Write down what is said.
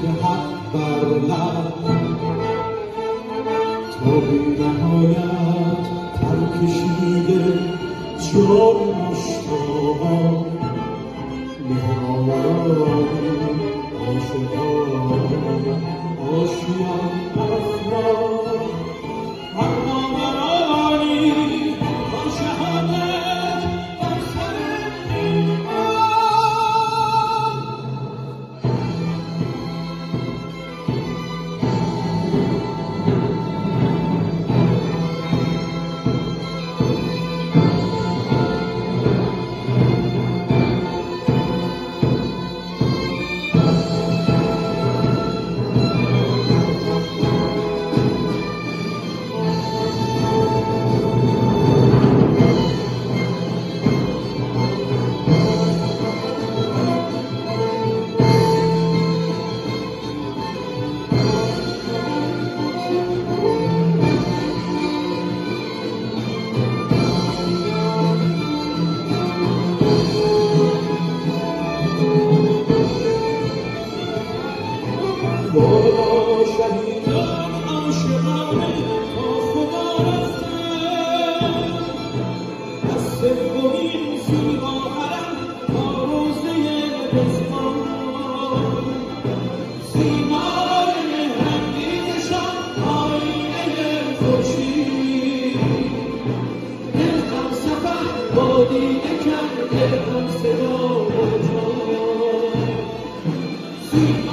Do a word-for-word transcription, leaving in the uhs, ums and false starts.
ذکر حق بر لب تا بی نهایت پر کشیده جان مشتاقان مهرآوران عاشقان آشیان افراد مقامرانی با شهادت بر سر ایمان با شهیدان عاشقانه تا خدا رفته از سومین زیبا حرم تا روضه بزمان سیمای مهرنگیزشان آینه خورشید دلقم سفر با دیده کرد دلقم صدا و جان